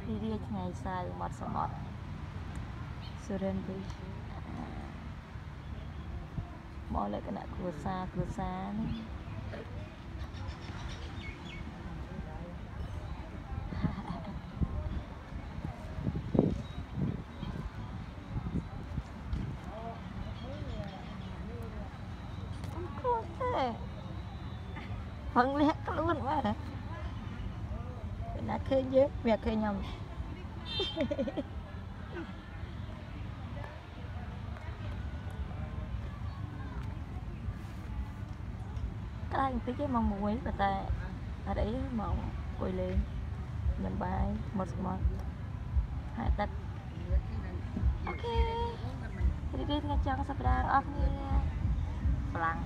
đi ngày sai một surin đi bỏ lại cái nãy cửa xa phần lẽ luôn quá hả đã khơi dế việc khơi nhầm cái anh tí cái mong muối và ta ở đấy mong quay lên nhầm bài một hai tật ok đi đi ngay trong sắp ra off nha lặng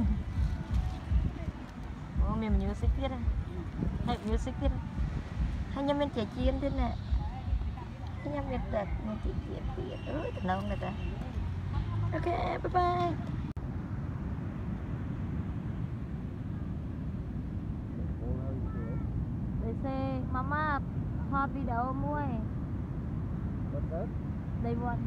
mình music tiết hay music tiết hay nhâm bên trẻ chiên thế nè hay nhâm bên tật mình chỉ tiết thật nông này ta ok bye bye để xe mama hot video mua What's that? They want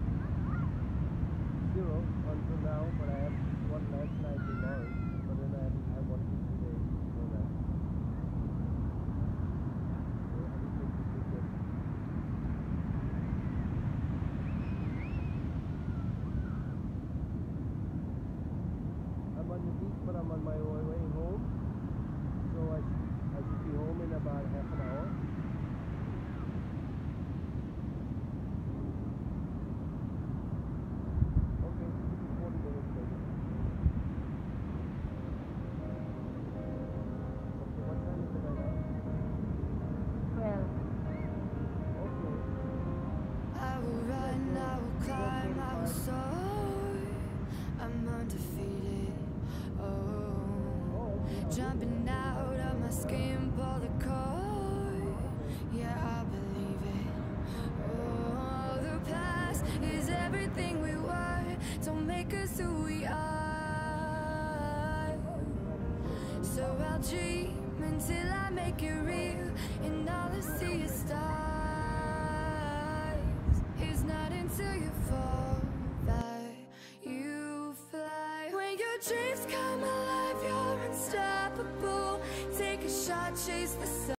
0 until now, but I have one last night tomorrow. But then I have one today before that. So everything is good. I'm on the beach, but I'm on my way home. So I should be home in about half an hour. I'm undefeated. Oh, jumping out of my skin, pull the cord. Yeah, I believe it. Oh, the past is everything we were. Don't make us who we are. So I'll dream until I make it real, and all I see is stars. It's not until you fall that you fly. When your dreams come alive, you're unstoppable. Take a shot, chase the sun.